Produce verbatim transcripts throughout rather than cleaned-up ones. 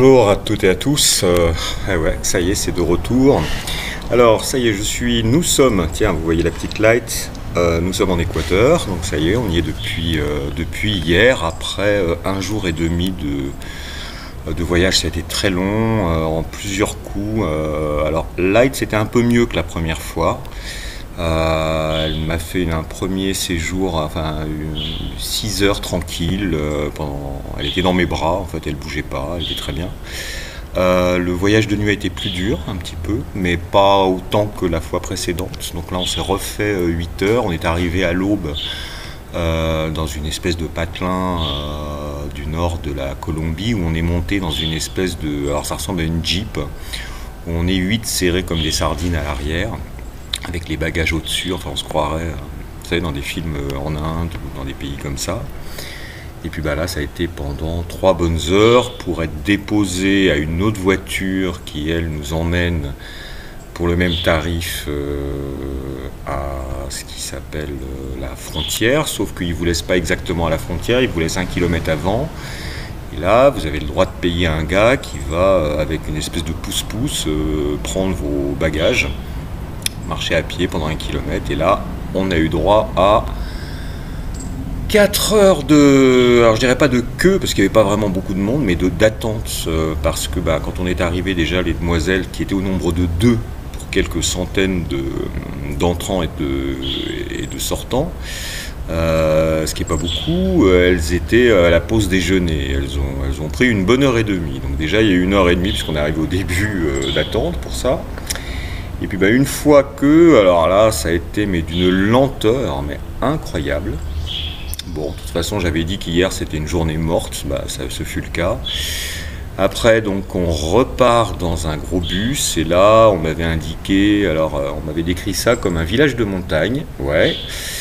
Bonjour à toutes et à tous, euh, ah ouais, ça y est, c'est de retour. Alors, ça y est, je suis, nous sommes, tiens, vous voyez la petite light, euh, nous sommes en Équateur, donc ça y est, on y est depuis, euh, depuis hier, après euh, un jour et demi de, de voyage. Ça a été très long, euh, en plusieurs coups. Euh, alors, light, c'était un peu mieux que la première fois. Euh, elle m'a fait un premier séjour, enfin six heures tranquille, euh, pendant, elle était dans mes bras, en fait elle bougeait pas, elle était très bien. Euh, le voyage de nuit a été plus dur un petit peu, mais pas autant que la fois précédente. Donc là on s'est refait euh, huit heures, on est arrivé à l'aube euh, dans une espèce de patelin euh, du nord de la Colombie, où on est monté dans une espèce de, alors ça ressemble à une Jeep, où on est huit serrés comme des sardines à l'arrière, avec les bagages au-dessus, enfin on se croirait, vous savez, dans des films en Inde ou dans des pays comme ça. Et puis bah là, ça a été pendant trois bonnes heures pour être déposé à une autre voiture qui, elle, nous emmène pour le même tarif euh, à ce qui s'appelle euh, la frontière, sauf qu'ils ne vous laissent pas exactement à la frontière, ils vous laissent un kilomètre avant. Et là, vous avez le droit de payer un gars qui va, avec une espèce de pousse-pousse, euh, prendre vos bagages, marcher à pied pendant un kilomètre, et là on a eu droit à quatre heures de, alors je dirais pas de queue parce qu'il n'y avait pas vraiment beaucoup de monde, mais de d'attente, euh, parce que bah, quand on est arrivé, déjà les demoiselles qui étaient au nombre de deux pour quelques centaines de d'entrants et de, et de sortants, euh, ce qui n'est pas beaucoup, elles étaient à la pause déjeuner, elles ont, elles ont pris une bonne heure et demie, donc déjà il y a eu une heure et demie puisqu'on est arrivé au début euh, d'attente pour ça. Et puis bah, une fois que, alors là, ça a été mais d'une lenteur, mais incroyable. Bon, de toute façon, j'avais dit qu'hier c'était une journée morte, bah, ça, ce fut le cas. Après, donc, on repart dans un gros bus, et là, on m'avait indiqué, alors, euh, on m'avait décrit ça comme un village de montagne, ouais.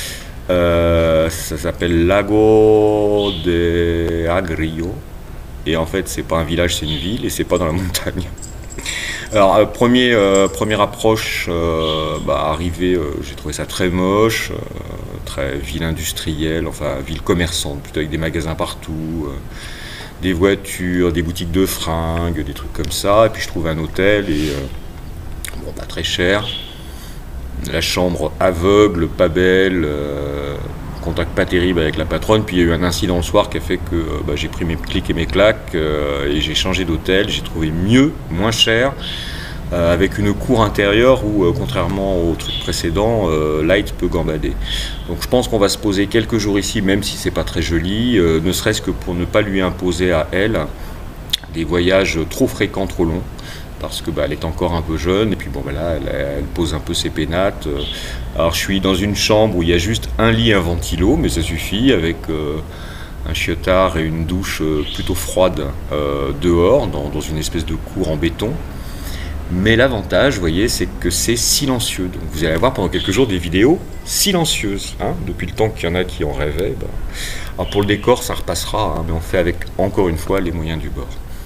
Euh, ça s'appelle Lago de Agrio, et en fait, c'est pas un village, c'est une ville, et c'est pas dans la montagne. Alors, euh, premier, euh, première approche, euh, bah, arrivé, euh, j'ai trouvé ça très moche, euh, très ville industrielle, enfin ville commerçante, plutôt avec des magasins partout, euh, des voitures, des boutiques de fringues, des trucs comme ça. Et puis je trouve un hôtel, et euh, bon, pas très cher, la chambre aveugle, pas belle, euh, contact pas terrible avec la patronne. Puis il y a eu un incident le soir qui a fait que euh, bah, j'ai pris mes clics et mes claques, euh, et j'ai changé d'hôtel. J'ai trouvé mieux, moins cher, euh, avec une cour intérieure où, euh, contrairement au truc précédent, euh, Light peut gambader. Donc je pense qu'on va se poser quelques jours ici, même si c'est pas très joli, euh, ne serait-ce que pour ne pas lui imposer à elle des voyages trop fréquents, trop longs, parce que bah, elle est encore un peu jeune, et puis bon bah là elle, elle pose un peu ses pénates. Alors je suis dans une chambre où il y a juste un lit, un ventilo, mais ça suffit, avec euh, un chiottard et une douche euh, plutôt froide euh, dehors, dans, dans une espèce de cour en béton. Mais l'avantage, vous voyez, c'est que c'est silencieux. Donc vous allez avoir pendant quelques jours des vidéos silencieuses, hein, depuis le temps qu'il y en a qui en rêvaient. Bah. Alors pour le décor, ça repassera, hein, mais on fait avec, encore une fois, les moyens du bord.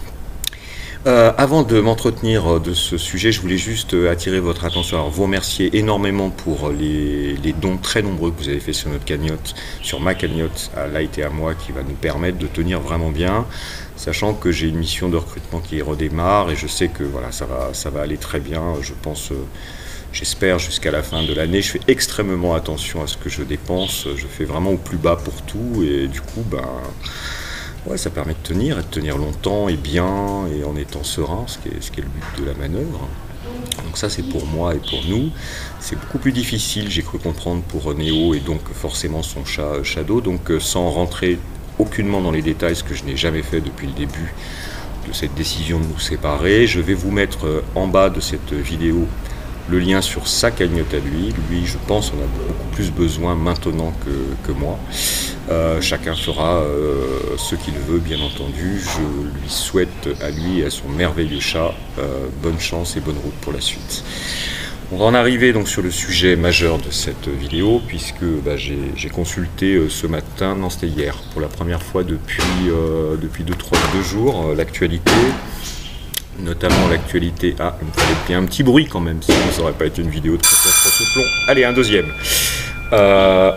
Euh, avant de m'entretenir de ce sujet, je voulais juste attirer votre attention, alors vous remercier énormément pour les, les dons très nombreux que vous avez fait sur notre cagnotte, sur ma cagnotte à Light et à moi, qui va nous permettre de tenir vraiment bien, sachant que j'ai une mission de recrutement qui redémarre, et je sais que voilà, ça va, ça va aller très bien, je pense, euh, j'espère jusqu'à la fin de l'année. Je fais extrêmement attention à ce que je dépense, je fais vraiment au plus bas pour tout, et du coup, ben... ouais, ça permet de tenir, et de tenir longtemps et bien, et en étant serein, ce qui est, ce qui est le but de la manœuvre. Donc ça, c'est pour moi et pour nous. C'est beaucoup plus difficile, j'ai cru comprendre, pour Néo, et donc forcément son chat Shadow. Donc sans rentrer aucunement dans les détails, ce que je n'ai jamais fait depuis le début de cette décision de nous séparer, je vais vous mettre en bas de cette vidéo le lien sur sa cagnotte à lui. Lui, je pense, en a beaucoup plus besoin maintenant que, que moi. Euh, chacun fera euh, ce qu'il veut, bien entendu. Je lui souhaite, à lui et à son merveilleux chat, euh, bonne chance et bonne route pour la suite. On va en arriver donc sur le sujet majeur de cette vidéo, puisque bah, j'ai consulté euh, ce matin, non c'était hier, pour la première fois depuis, euh, depuis deux, trois, deux jours, euh, l'actualité. Notamment l'actualité. Ah, il me fallait bien un petit bruit quand même, sinon ça n'aurait pas été une vidéo de trois plomb. Allez, un deuxième. Euh,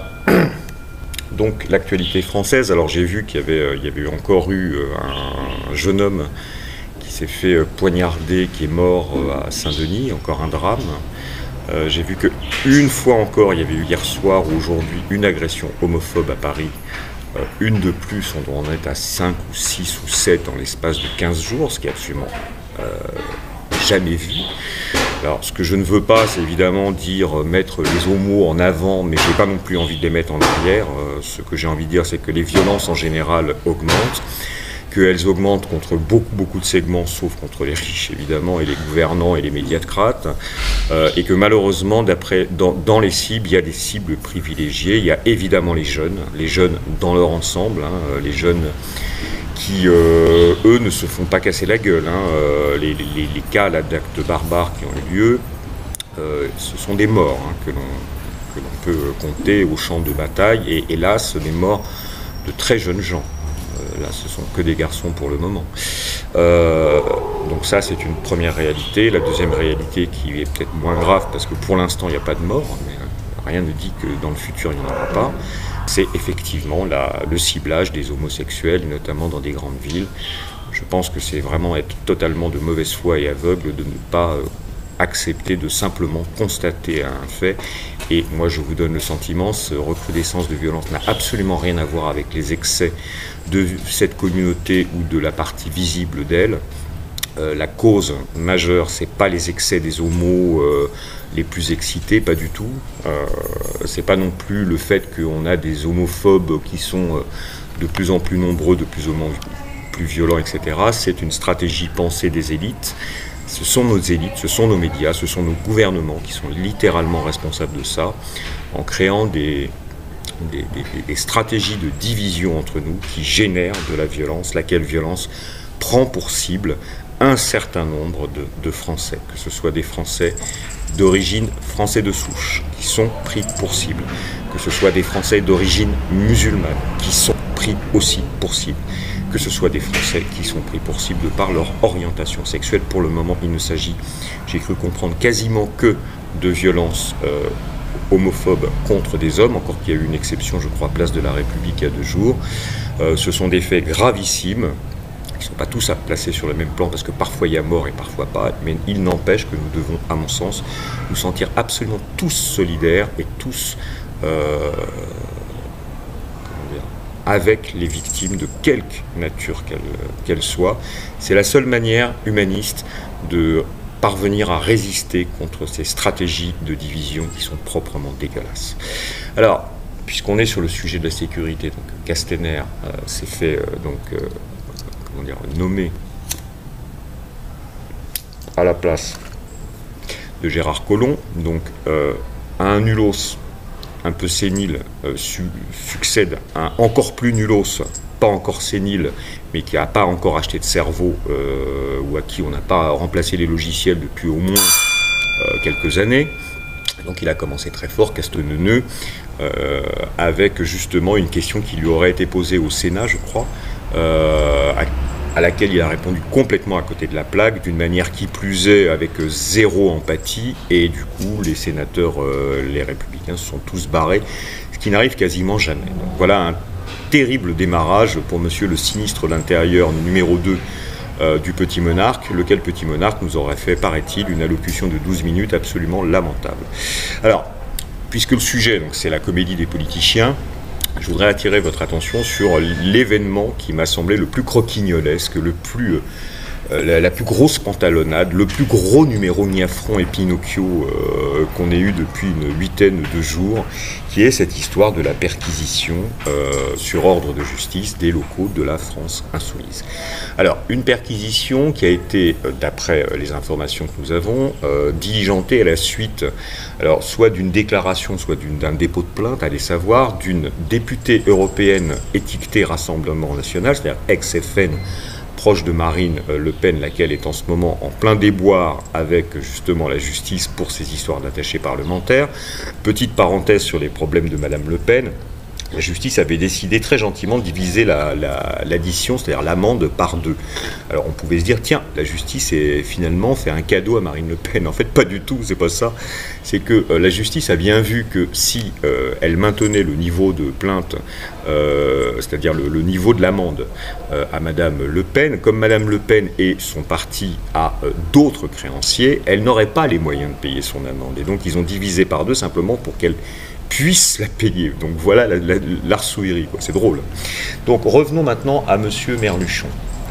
donc l'actualité française. Alors j'ai vu qu'il y avait, il y avait encore eu un jeune homme qui s'est fait euh, poignarder, qui est mort euh, à Saint-Denis, encore un drame. Euh, J'ai vu qu'une fois encore, il y avait eu hier soir ou aujourd'hui une agression homophobe à Paris. Euh, une de plus, on doit en être à cinq ou six ou sept en l'espace de quinze jours, ce qui est absolument euh, jamais vu. Alors, ce que je ne veux pas, c'est évidemment dire euh, mettre les homos en avant, mais je n'ai pas non plus envie de les mettre en arrière. Euh, ce que j'ai envie de dire, c'est que les violences en général augmentent, qu'elles augmentent contre beaucoup, beaucoup de segments, sauf contre les riches, évidemment, et les gouvernants et les médiacrates, euh, et que malheureusement, d'après, dans, dans les cibles, il y a des cibles privilégiées. Il y a évidemment les jeunes, les jeunes dans leur ensemble, hein, les jeunes qui, euh, eux, ne se font pas casser la gueule. Hein. Euh, les, les, les cas d'actes barbares qui ont eu lieu, euh, ce sont des morts hein, que l'on que l'on peut compter au champ de bataille, et hélas, des morts de très jeunes gens. Euh, là, ce sont que des garçons pour le moment. Euh, donc ça, c'est une première réalité. La deuxième réalité, qui est peut-être moins grave, parce que pour l'instant, il n'y a pas de mort, mais rien ne dit que dans le futur, il n'y en aura pas, c'est effectivement la, le ciblage des homosexuels, notamment dans des grandes villes. Je pense que c'est vraiment être totalement de mauvaise foi et aveugle de ne pas euh, accepter de simplement constater un fait. Et moi, je vous donne le sentiment, ce recrudescence de violence n'a absolument rien à voir avec les excès de cette communauté ou de la partie visible d'elle. Euh, la cause majeure, c'est pas les excès des homos euh, les plus excités, pas du tout. Euh, c'est pas non plus le fait qu'on a des homophobes qui sont euh, de plus en plus nombreux, de plus en plus violents, et cetera. C'est une stratégie pensée des élites. Ce sont nos élites, ce sont nos médias, ce sont nos gouvernements qui sont littéralement responsables de ça, en créant des, des, des, des stratégies de division entre nous qui génèrent de la violence, laquelle violence prend pour cible un certain nombre de, de Français, que ce soit des Français d'origine français de souche, qui sont pris pour cible, que ce soit des Français d'origine musulmane, qui sont pris aussi pour cible, que ce soit des Français qui sont pris pour cible de par leur orientation sexuelle. Pour le moment, il ne s'agit, j'ai cru comprendre, quasiment que de violences euh, homophobes contre des hommes, encore qu'il y a eu une exception, je crois, place de la République il y a deux jours. Euh, ce sont des faits gravissimes, qui ne sont pas tous à placer sur le même plan, parce que parfois il y a mort et parfois pas, mais il n'empêche que nous devons, à mon sens, nous sentir absolument tous solidaires et tous euh, comment dire, avec les victimes de quelque nature qu'elles qu'elles soient. C'est la seule manière humaniste de parvenir à résister contre ces stratégies de division qui sont proprement dégueulasses. Alors, puisqu'on est sur le sujet de la sécurité, donc Castaner euh, s'est fait euh, donc euh, comment dire, nommé à la place de Gérard Collomb, donc euh, à un nulos un peu sénile euh, su succède un encore plus nulos, pas encore sénile, mais qui n'a pas encore acheté de cerveau, euh, ou à qui on n'a pas remplacé les logiciels depuis au moins euh, quelques années. Donc il a commencé très fort, casteneux, euh, avec justement une question qui lui aurait été posée au Sénat, je crois, euh, à, à laquelle il a répondu complètement à côté de la plaque, d'une manière qui plus est avec zéro empathie, et du coup les sénateurs, euh, les républicains se sont tous barrés, ce qui n'arrive quasiment jamais. Donc voilà un terrible démarrage pour monsieur le sinistre de l'Intérieur numéro deux euh, du Petit Monarque, lequel Petit Monarque nous aurait fait, paraît-il, une allocution de douze minutes absolument lamentable. Alors, puisque le sujet, donc, c'est la comédie des politiciens, je voudrais attirer votre attention sur l'événement qui m'a semblé le plus croquignolesque, le plus, euh, la, la plus grosse pantalonnade, le plus gros numéro Niafron et Pinocchio euh, qu'on ait eu depuis une huitaine de jours, qui est cette histoire de la perquisition euh, sur ordre de justice des locaux de la France insoumise. Alors, une perquisition qui a été, euh, d'après euh, les informations que nous avons, euh, diligentée à la suite, alors soit d'une déclaration, soit d'un dépôt de plainte, allez savoir, d'une députée européenne étiquetée Rassemblement National, c'est-à-dire ex-F N, proche de Marine Le Pen, laquelle est en ce moment en plein déboire avec justement la justice pour ces histoires d'attachés parlementaires. Petite parenthèse sur les problèmes de Madame Le Pen. la justice avait décidé très gentiment de diviser l'addition, la, la, c'est-à-dire l'amende, par deux. Alors on pouvait se dire, tiens, la justice est finalement fait un cadeau à Marine Le Pen. En fait, pas du tout, c'est pas ça. C'est que euh, la justice a bien vu que si euh, elle maintenait le niveau de plainte, euh, c'est-à-dire le, le niveau de l'amende euh, à Madame Le Pen, comme Madame Le Pen et son parti a euh, d'autres créanciers, elle n'aurait pas les moyens de payer son amende. Et donc ils ont divisé par deux simplement pour qu'elle puisse la payer. Donc voilà l'arsouillerie, la, c'est drôle. Donc revenons maintenant à Monsieur Merluchon,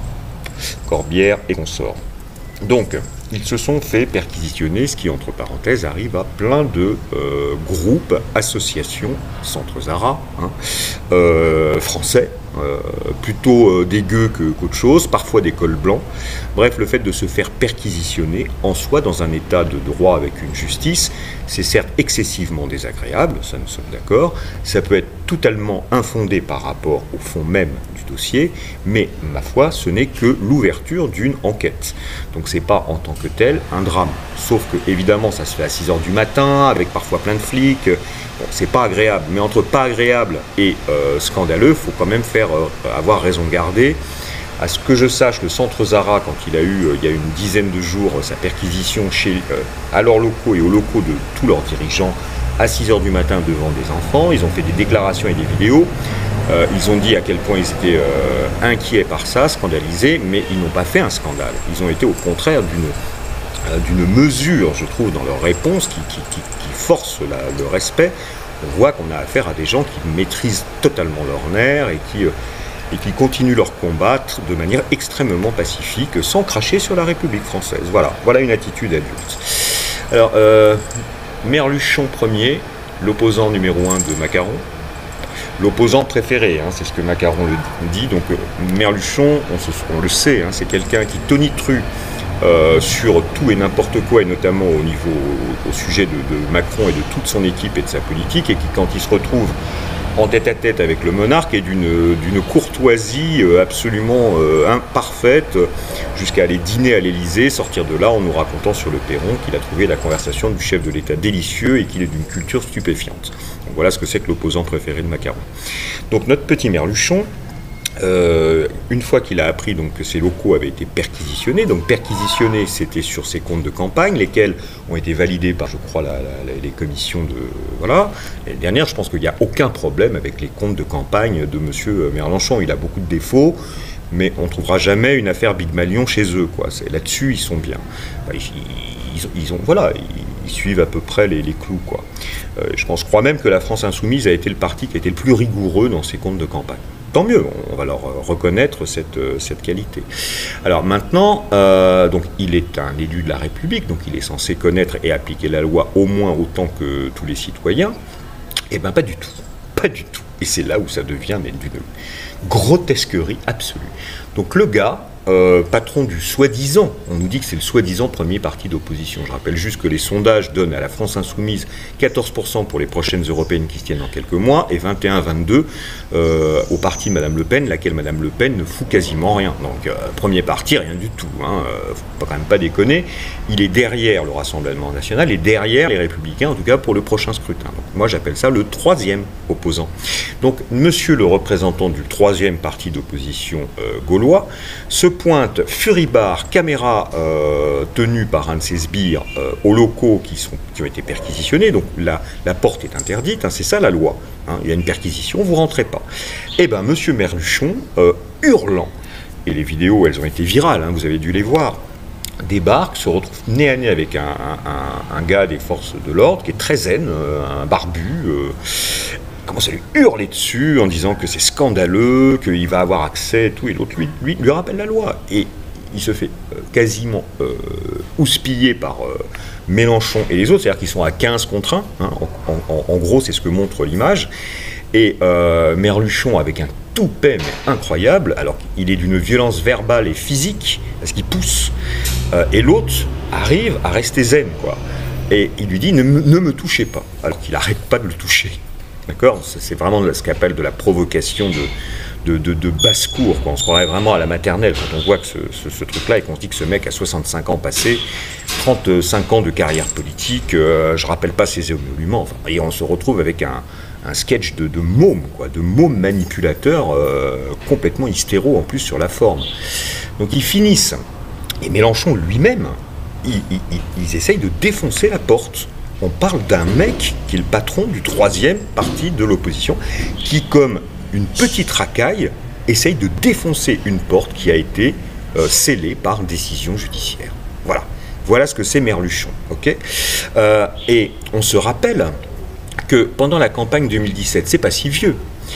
Corbière et consorts. Donc ils se sont fait perquisitionner, ce qui entre parenthèses arrive à plein de euh, groupes, associations, centres Zara, hein, euh, français, euh, plutôt euh, dégueux qu'autre chose, parfois des cols blancs. Bref, le fait de se faire perquisitionner en soi dans un état de droit avec une justice, c'est certes excessivement désagréable, ça nous sommes d'accord, ça peut être totalement infondé par rapport au fond même du dossier, mais ma foi, ce n'est que l'ouverture d'une enquête. Donc c'est pas en tant que tel un drame, sauf que évidemment ça se fait à six heures du matin, avec parfois plein de flics, bon, c'est pas agréable, mais entre pas agréable et euh, scandaleux, il faut quand même faire euh, avoir raison garder. À ce que je sache, le centre Zara, quand il a eu, euh, il y a une dizaine de jours, sa perquisition chez, euh, à leurs locaux et aux locaux de tous leurs dirigeants, à six heures du matin devant des enfants, ils ont fait des déclarations et des vidéos, euh, ils ont dit à quel point ils étaient euh, inquiets par ça, scandalisés, mais ils n'ont pas fait un scandale. Ils ont été au contraire d'une euh, d'une mesure, je trouve, dans leur réponse qui, qui, qui, qui force la, le respect. On voit qu'on a affaire à des gens qui maîtrisent totalement leur nerf et qui... Euh, et qui continuent leur combat de manière extrêmement pacifique, sans cracher sur la République française. Voilà, voilà une attitude adulte. Alors, euh, Merluchon premier, l'opposant numéro un de Macron, l'opposant préféré, hein, c'est ce que Macron le dit. Donc, euh, Merluchon, on, se, on le sait, hein, c'est quelqu'un qui tonitruit euh, sur tout et n'importe quoi, et notamment au niveau, au, au sujet de, de Macron et de toute son équipe et de sa politique, et qui, quand il se retrouve en tête-à-tête avec le monarque, et d'une d'une courtoisie absolument euh, imparfaite, jusqu'à aller dîner à l'Élysée, sortir de là en nous racontant sur le perron qu'il a trouvé la conversation du chef de l'État délicieux et qu'il est d'une culture stupéfiante. Donc voilà ce que c'est que l'opposant préféré de Macron. Donc notre petit Merluchon, Euh, une fois qu'il a appris donc, que ses locaux avaient été perquisitionnés, donc perquisitionnés, c'était sur ses comptes de campagne, lesquels ont été validés par, je crois, la, la, les commissions de... Voilà. L'année dernière, je pense qu'il n'y a aucun problème avec les comptes de campagne de M. Merluchon. Il a beaucoup de défauts, mais on ne trouvera jamais une affaire Big Malion chez eux, quoi. Là-dessus, ils sont bien. Ils, ils, ils ont... Voilà, ils, ils suivent à peu près les, les clous, quoi. Euh, je pense, je crois même que la France Insoumise a été le parti qui a été le plus rigoureux dans ses comptes de campagne. Tant mieux, on va leur reconnaître cette, cette qualité. Alors maintenant, euh, donc il est un élu de la République, donc il est censé connaître et appliquer la loi au moins autant que tous les citoyens. Eh bien pas du tout, pas du tout. Et c'est là où ça devient d'une grotesquerie absolue. Donc le gars, euh, patron du soi-disant, on nous dit que c'est le soi-disant premier parti d'opposition. Je rappelle juste que les sondages donnent à la France Insoumise quatorze pour cent pour les prochaines européennes qui se tiennent dans quelques mois, et vingt et un à vingt-deux euh, au parti Madame Le Pen, laquelle Madame Le Pen ne fout quasiment rien. Donc euh, premier parti, rien du tout, hein, euh, faut quand même pas déconner. Il est derrière le Rassemblement National et derrière les Républicains, en tout cas pour le prochain scrutin. Donc moi j'appelle ça le troisième opposant. Donc monsieur le représentant du troisième parti d'opposition euh, gaulois se pointe furibard, caméra euh, tenue par un de ses sbires euh, aux locaux qui, sont, qui ont été perquisitionnés. Donc la, la porte est interdite, hein, c'est ça la loi. Hein, il y a une perquisition, vous ne rentrez pas. Eh bien, monsieur Merluchon, euh, hurlant, et les vidéos, elles ont été virales, hein, vous avez dû les voir, débarque, se retrouve nez à nez avec un, un, un gars des forces de l'ordre qui est très zen, euh, un barbu, euh, commence à lui hurler dessus en disant que c'est scandaleux, qu'il va avoir accès et tout, et l'autre lui, lui, lui rappelle la loi. Et il se fait euh, quasiment euh, houspiller par euh, Mélenchon et les autres, c'est-à-dire qu'ils sont à quinze contre un, hein, en, en, en gros c'est ce que montre l'image, et euh, Merluchon avec un toupet mais incroyable, alors qu'il est d'une violence verbale et physique, parce qu'il pousse, euh, et l'autre arrive à rester zen, quoi. Et il lui dit ne, ne me touchez pas, alors qu'il n'arrête pas de le toucher. D'accord, c'est vraiment ce qu'on appelle de la provocation de, de, de, de basse-cour. On se croirait vraiment à la maternelle quand on voit que ce, ce, ce truc-là et qu'on se dit que ce mec a soixante-cinq ans passés, trente-cinq ans de carrière politique, euh, je ne rappelle pas ses émoluments, enfin, et on se retrouve avec un, un sketch de, de môme, quoi, de môme manipulateur euh, complètement hystéro en plus sur la forme. Donc ils finissent, et Mélenchon lui-même, ils, ils, ils essayent de défoncer la porte. On parle d'un mec qui est le patron du troisième parti de l'opposition, qui, comme une petite racaille, essaye de défoncer une porte qui a été euh, scellée par décision judiciaire. Voilà. Voilà ce que c'est Merluchon. Okay, euh, et on se rappelle que pendant la campagne deux mille dix-sept, c'est pas si vieux,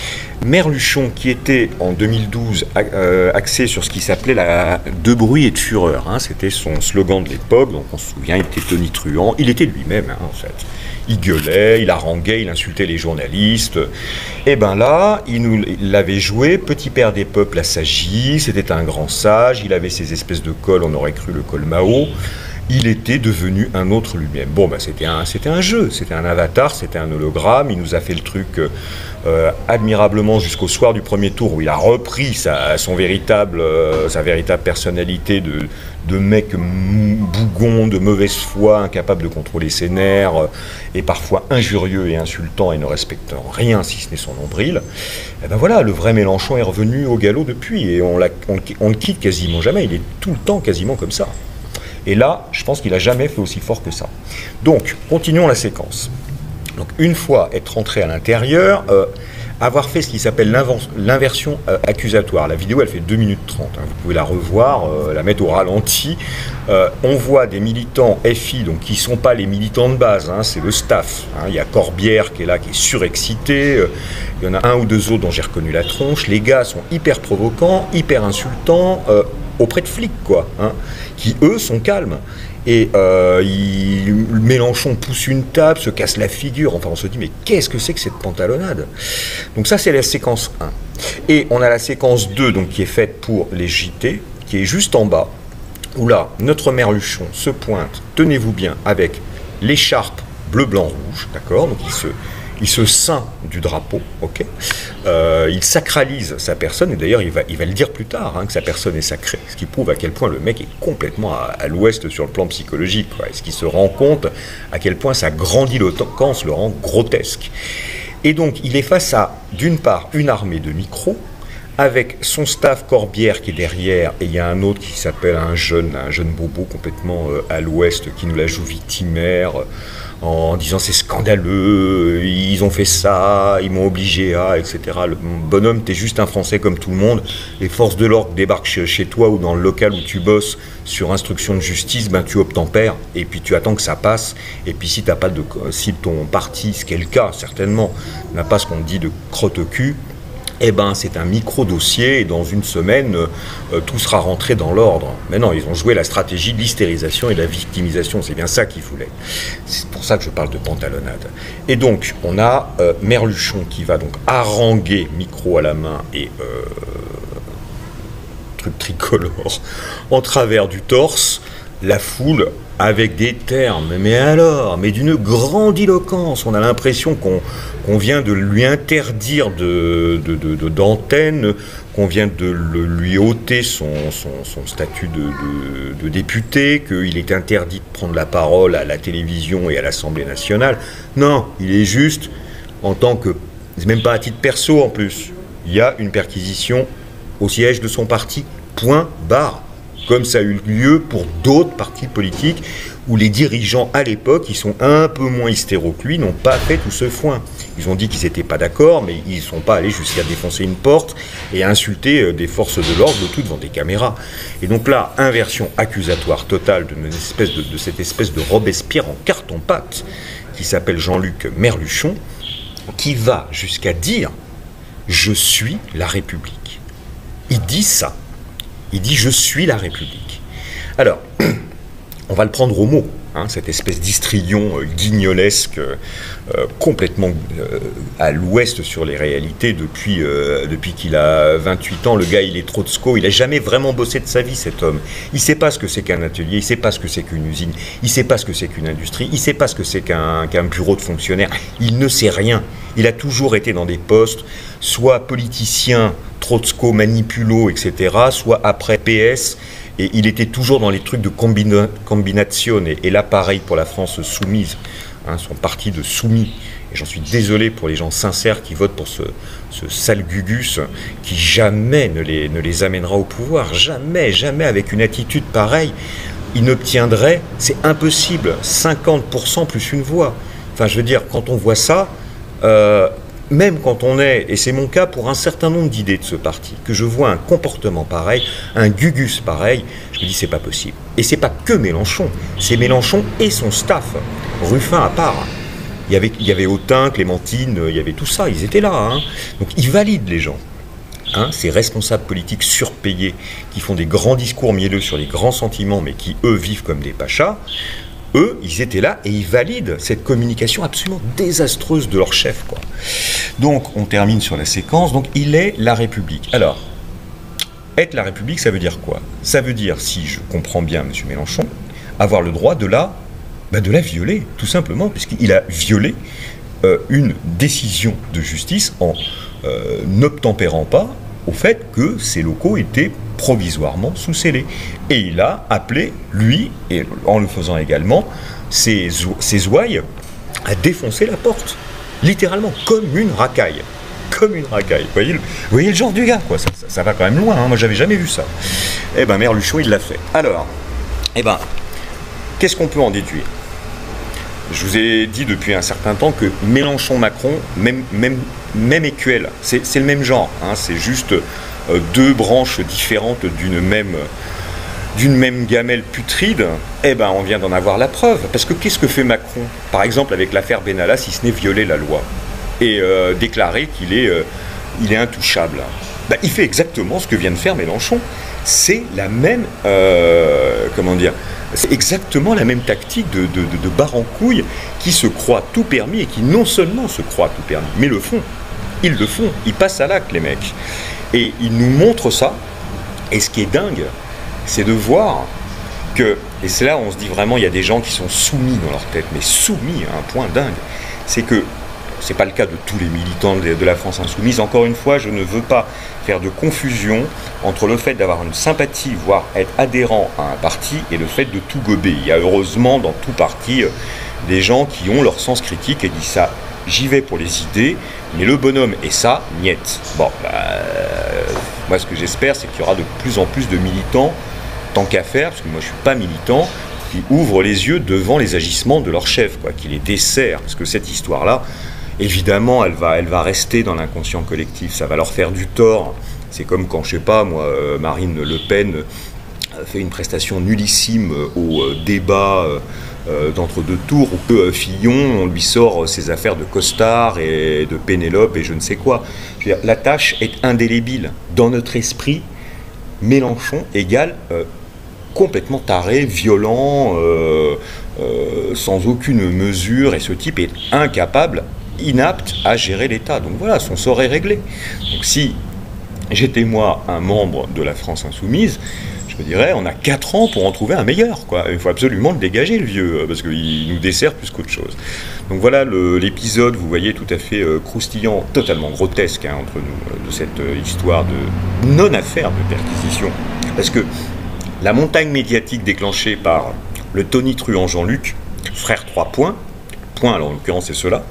Merluchon, qui était en deux mille douze euh, axé sur ce qui s'appelait la de bruit et de fureur, hein, c'était son slogan de l'époque, donc on se souvient, il était tonitruant, il était lui-même, hein, en fait. Il gueulait, il haranguait, il insultait les journalistes. Et ben là, il nous l'avait joué, petit père des peuples assagi, c'était un grand sage, il avait ses espèces de cols, on aurait cru le col Mao. Il était devenu un autre lui-même. Bon, ben c'était un, c'était un jeu, c'était un avatar, c'était un hologramme. Il nous a fait le truc euh, admirablement jusqu'au soir du premier tour, où il a repris sa, son véritable, euh, sa véritable personnalité de, de mec bougon, de mauvaise foi, incapable de contrôler ses nerfs, euh, et parfois injurieux et insultant et ne respectant rien, si ce n'est son nombril. Et ben voilà, le vrai Mélenchon est revenu au galop depuis, et on, on, on le quitte quasiment jamais. Il est tout le temps quasiment comme ça. Et là, je pense qu'il n'a jamais fait aussi fort que ça. Donc, continuons la séquence. Donc, une fois être rentré à l'intérieur, euh, avoir fait ce qui s'appelle l'inversion euh, accusatoire. La vidéo, elle fait deux minutes trente. Hein. Vous pouvez la revoir, euh, la mettre au ralenti. Euh, on voit des militants F I, donc qui ne sont pas les militants de base, hein, c'est le staff. Hein. Il y a Corbière qui est là, qui est surexcité. Euh, il y en a un ou deux autres dont j'ai reconnu la tronche. Les gars sont hyper provocants, hyper insultants, euh, auprès de flics, quoi, hein, qui, eux, sont calmes. Et euh, il, Mélenchon pousse une table, se casse la figure. Enfin, on se dit, mais qu'est-ce que c'est que cette pantalonnade? Donc ça, c'est la séquence un. Et on a la séquence deux, donc, qui est faite pour les J T, qui est juste en bas, où là, notre Merluchon se pointe, tenez-vous bien, avec l'écharpe bleu, blanc, rouge, d'accord? Donc il se... Il se ceint du drapeau, ok. Euh, il sacralise sa personne, et d'ailleurs il va, il va le dire plus tard, hein, que sa personne est sacrée, ce qui prouve à quel point le mec est complètement à, à l'ouest sur le plan psychologique, quoi. Est-ce qu'il se rend compte à quel point sa grandiloquence le rend grotesque. Et donc il est face à, d'une part, une armée de micros, avec son staff Corbière qui est derrière, et il y a un autre qui s'appelle un jeune, un jeune bobo complètement euh, à l'ouest, qui nous la joue victimaire, en disant c'est scandaleux, ils ont fait ça, ils m'ont obligé à, et cetera. Le bonhomme, t'es juste un Français comme tout le monde, les forces de l'ordre débarquent chez toi ou dans le local où tu bosses sur instruction de justice, ben tu obtempères, et puis tu attends que ça passe, et puis si t'as pas de, si ton parti, ce qui est le cas certainement, n'a pas ce qu'on dit de crotte au cul, eh ben, c'est un micro-dossier et dans une semaine, euh, tout sera rentré dans l'ordre. Mais non, ils ont joué la stratégie de l'hystérisation et de la victimisation. C'est bien ça qu'ils voulaient. C'est pour ça que je parle de pantalonnade. Et donc, on a euh, Merluchon qui va donc haranguer, micro à la main et euh, truc tricolore, en travers du torse, la foule avec des termes, mais alors, mais d'une grandiloquence. On a l'impression qu'on qu'on vient de lui interdire de, de, de, de, d'antenne, qu'on vient de le, lui ôter son, son, son statut de, de, de député, qu'il est interdit de prendre la parole à la télévision et à l'Assemblée nationale. Non, il est juste, en tant que... C'est même pas à titre perso en plus. Il y a une perquisition au siège de son parti, point barre. Comme ça a eu lieu pour d'autres partis politiques où les dirigeants à l'époque, qui sont un peu moins hystéros que lui, n'ont pas fait tout ce foin. Ils ont dit qu'ils n'étaient pas d'accord, mais ils ne sont pas allés jusqu'à défoncer une porte et à insulter des forces de l'ordre, le tout devant des caméras. Et donc là, inversion accusatoire totale de, espèce de, de cette espèce de Robespierre en carton-pâte qui s'appelle Jean-Luc Merluchon, qui va jusqu'à dire « Je suis la République ». Il dit ça. Il dit « Je suis la République ». Alors, on va le prendre au mot, hein, cette espèce d'histrion euh, guignolesque, euh, complètement euh, à l'ouest sur les réalités depuis, euh, depuis qu'il a vingt-huit ans. Le gars, il est Trotsko, il n'a jamais vraiment bossé de sa vie, cet homme. Il ne sait pas ce que c'est qu'un atelier, il ne sait pas ce que c'est qu'une usine, il ne sait pas ce que c'est qu'une industrie, il ne sait pas ce que c'est qu'un qu'un bureau de fonctionnaire. Il ne sait rien. Il a toujours été dans des postes, soit politicien, Trotsko, manipulo, et cetera, soit après P S, et il était toujours dans les trucs de combina combination, et, et là, pareil pour la France soumise, hein, son parti de soumis. Et j'en suis désolé pour les gens sincères qui votent pour ce, ce sale Gugus qui jamais ne les, ne les amènera au pouvoir. Jamais, jamais avec une attitude pareille, il n'obtiendrait, c'est impossible, cinquante pour cent plus une voix. Enfin, je veux dire, quand on voit ça, euh, même quand on est, et c'est mon cas pour un certain nombre d'idées de ce parti, que je vois un comportement pareil, un Gugus pareil, je me dis c'est pas possible. Et c'est pas que Mélenchon, c'est Mélenchon et son staff, Ruffin à part. Il y avait, il y avait Autain, Clémentine, il y avait tout ça, ils étaient là. Hein. Donc ils valident les gens. Hein, ces responsables politiques surpayés qui font des grands discours mielleux sur les grands sentiments, mais qui, eux, vivent comme des pachas, eux, ils étaient là et ils valident cette communication absolument désastreuse de leur chef, quoi. Donc, on termine sur la séquence. Donc, il est la République. Alors, être la République, ça veut dire quoi? Ça veut dire, si je comprends bien M. Mélenchon, avoir le droit de la, bah, de la violer, tout simplement, puisqu'il a violé euh, une décision de justice en euh, n'obtempérant pas au fait que ces locaux étaient provisoirement sous scellés. Et il a appelé, lui, et en le faisant également, ses, ses ouailles à défoncer la porte. Littéralement, comme une racaille. Comme une racaille. Vous voyez le, vous voyez le genre du gars, quoi. Ça, ça, ça va quand même loin, hein. Moi, j'avais jamais vu ça. Eh ben, Merluchon, il l'a fait. Alors, eh ben, qu'est-ce qu'on peut en déduire? Je vous ai dit depuis un certain temps que Mélenchon-Macron, même, même, même écuelle, c'est le même genre. Hein, c'est juste euh, deux branches différentes d'une même, d'une même gamelle putride. Eh ben, on vient d'en avoir la preuve. Parce que qu'est-ce que fait Macron, par exemple, avec l'affaire Benalla, si ce n'est violer la loi et euh, déclarer qu'il est, euh, il est intouchable? Ben, il fait exactement ce que vient de faire Mélenchon. C'est la même, euh, comment dire, c'est exactement la même tactique de, de, de, de bar en couille qui se croient tout permis et qui non seulement se croient tout permis, mais le font. Ils le font. Ils passent à l'acte, les mecs. Et ils nous montrent ça. Et ce qui est dingue, c'est de voir que, et c'est là où on se dit vraiment, il y a des gens qui sont soumis dans leur tête, mais soumis à un point dingue. C'est que, c'est pas le cas de tous les militants de, de la France insoumise. Encore une fois, je ne veux pas faire de confusion entre le fait d'avoir une sympathie, voire être adhérent à un parti, et le fait de tout gober. Il y a heureusement dans tout parti euh, des gens qui ont leur sens critique et disent ça, j'y vais pour les idées, mais le bonhomme et ça, niette. Bon, bah, euh, moi ce que j'espère, c'est qu'il y aura de plus en plus de militants, tant qu'à faire, parce que moi je suis pas militant, qui ouvrent les yeux devant les agissements de leur chef, quoi, qui les dessert, parce que cette histoire-là, évidemment, elle va, elle va rester dans l'inconscient collectif, ça va leur faire du tort. C'est comme quand, je sais pas, moi, euh, Marine Le Pen euh, fait une prestation nullissime euh, au euh, débat euh, euh, d'entre-deux tours, où que euh, Fillon, on lui sort euh, ses affaires de costard et de Pénélope et je ne sais quoi. Je veux dire, la tâche est indélébile. Dans notre esprit, Mélenchon égale euh, complètement taré, violent, euh, euh, sans aucune mesure, et ce type est incapable, inapte à gérer l'État. Donc voilà, son sort est réglé. Donc si j'étais moi un membre de la France insoumise, je me dirais, on a quatre ans pour en trouver un meilleur, quoi. Il faut absolument le dégager, le vieux, parce qu'il nous dessert plus qu'autre chose. Donc voilà l'épisode, vous voyez, tout à fait euh, croustillant, totalement grotesque, hein, entre nous, euh, de cette euh, histoire de non-affaire de perquisition. Parce que la montagne médiatique déclenchée par le tonitruant Jean-Luc, frère trois points, point alors en l'occurrence c'est cela,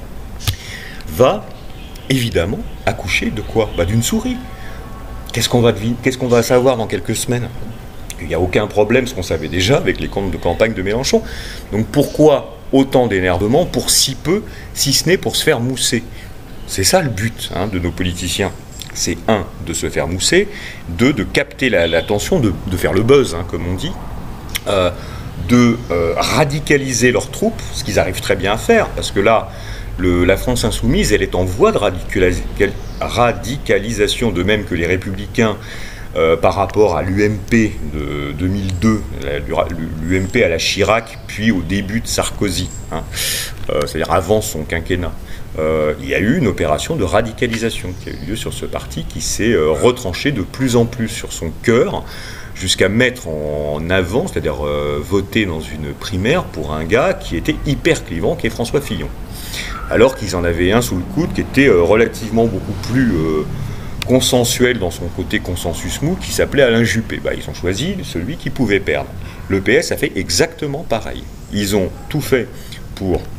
va évidemment accoucher de quoi? Bah, d'une souris. Qu'est-ce qu'on va, qu'est-ce qu'on va savoir dans quelques semaines? Il n'y a aucun problème, ce qu'on savait déjà avec les comptes de campagne de Mélenchon. Donc pourquoi autant d'énervement pour si peu, si ce n'est pour se faire mousser? C'est ça le but, hein, de nos politiciens. C'est un, de se faire mousser, deux, de capter l'attention, la, de, de faire le buzz, hein, comme on dit, euh, de euh, radicaliser leurs troupes, ce qu'ils arrivent très bien à faire, parce que là, Le, la France insoumise, elle est en voie de radicalis radicalisation, de même que les Républicains euh, par rapport à l'U M P de deux mille deux, l'U M P à la Chirac, puis au début de Sarkozy, hein, euh, c'est-à-dire avant son quinquennat. Euh, il y a eu une opération de radicalisation qui a eu lieu sur ce parti, qui s'est euh, retranché de plus en plus sur son cœur, jusqu'à mettre en avant, c'est-à-dire euh, voter dans une primaire pour un gars qui était hyper clivant, qui est François Fillon. Alors qu'ils en avaient un sous le coude qui était euh, relativement beaucoup plus euh, consensuel dans son côté consensus mou, qui s'appelait Alain Juppé. Bah, ils ont choisi celui qui pouvait perdre. Le P S a fait exactement pareil. Ils ont tout fait pour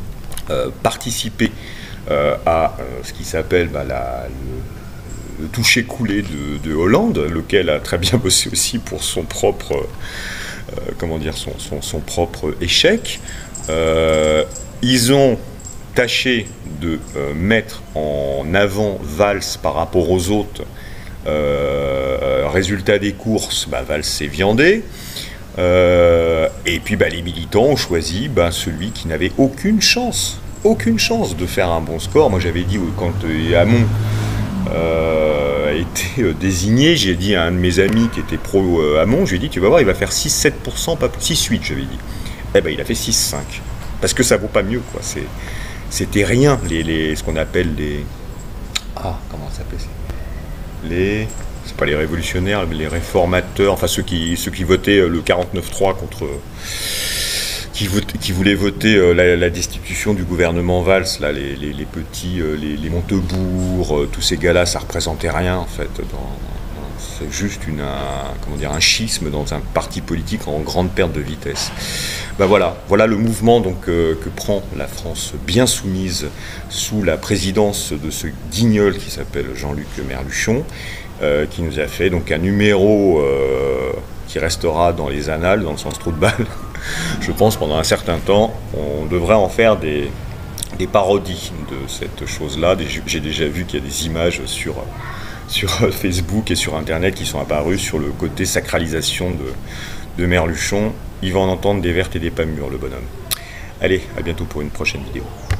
euh, participé euh, à euh, ce qui s'appelle bah, la, le, le toucher coulé de, de Hollande, lequel a très bien bossé aussi pour son propre, euh, comment dire, son, son, son propre échec. Euh, ils ont tâché de euh, mettre en avant Valls par rapport aux autres. Euh, résultat des courses, bah, Valls s'est viandé. Euh, et puis bah, les militants ont choisi bah, celui qui n'avait aucune chance, aucune chance de faire un bon score. Moi j'avais dit quand euh, Hamon euh, a été euh, désigné, j'ai dit à un de mes amis qui était pro euh, Hamon, je lui ai dit tu vas voir il va faire six à sept pour cent, pas plus, six à huit j'avais dit. Eh ben il a fait six à cinq. Parce que ça vaut pas mieux quoi. C'est, c'était rien les, les, ce qu'on appelle les... Ah comment ça s'appelle les... C'est pas les révolutionnaires, mais les réformateurs, enfin ceux qui, ceux qui votaient le quarante-neuf trois contre... Qui, vote, qui voulaient voter la, la destitution du gouvernement Valls, là, les, les, les petits, les, les Montebourg, tous ces gars-là, ça représentait rien en fait. Dans, c'est juste une, un, comment dire, un schisme dans un parti politique en grande perte de vitesse. Ben voilà, voilà le mouvement donc, euh, que prend la France bien soumise sous la présidence de ce guignol qui s'appelle Jean-Luc Merluchon. Euh, qui nous a fait donc un numéro euh, qui restera dans les annales, dans le sens trou de balle. Je pense pendant un certain temps, on devrait en faire des, des parodies de cette chose-là. J'ai déjà vu qu'il y a des images sur, sur Facebook et sur Internet qui sont apparues sur le côté sacralisation de, de Merluchon. Il va en entendre des vertes et des pas mûres, le bonhomme. Allez, à bientôt pour une prochaine vidéo.